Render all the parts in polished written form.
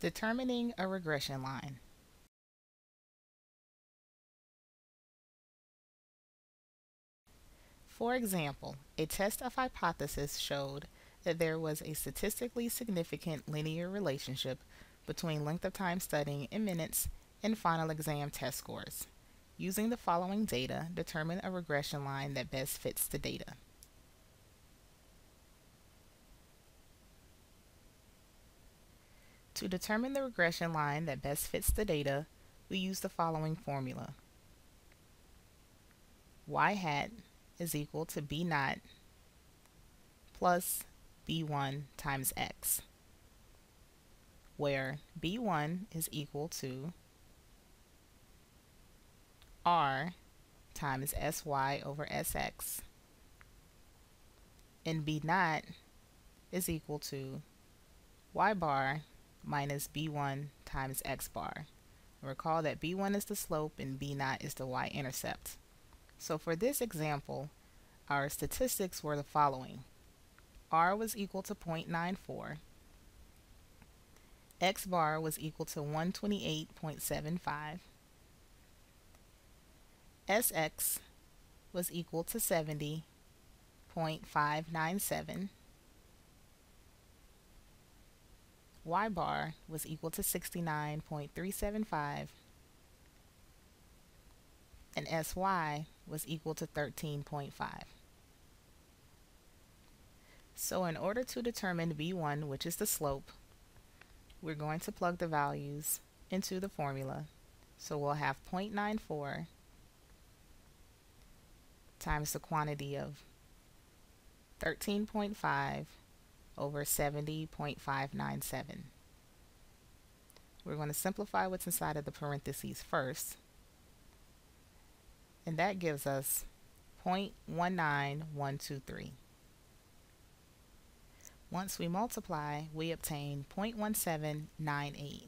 Determining a regression line. For example, a test of hypothesis showed that there was a statistically significant linear relationship between length of time studying in minutes and final exam test scores. Using the following data, determine a regression line that best fits the data. To determine the regression line that best fits the data, we use the following formula. Y hat is equal to B naught plus B1 times X, where B1 is equal to R times SY over SX, and B naught is equal to Y bar minus B1 times X bar. Recall that B1 is the slope and B naught is the y-intercept. So for this example, our statistics were the following. R was equal to 0.94, X bar was equal to 128.75, SX was equal to 70.597, Y bar was equal to 69.375, and SY was equal to 13.5. So in order to determine B1, which is the slope, we're going to plug the values into the formula. So we'll have 0.94 times the quantity of 13.5 over 70.597. We're going to simplify what's inside of the parentheses first, and that gives us 0.19123. Once we multiply, we obtain 0.1798.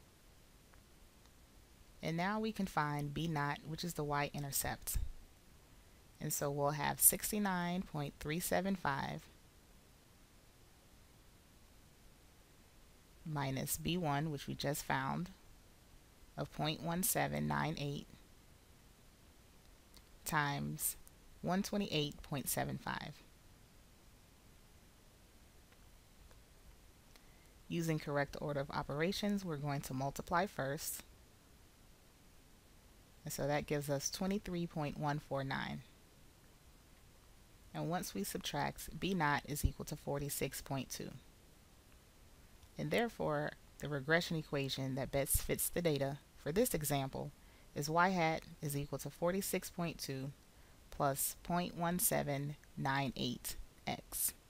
And now we can find B naught, which is the y-intercept. And so we'll have 69.375 minus B1, which we just found, of 0.1798 times 128.75. Using correct order of operations, we're going to multiply first. And so that gives us 23.149. And once we subtract, B naught is equal to 46.2. And therefore, the regression equation that best fits the data for this example is Y hat is equal to 46.2 plus 0.1798x.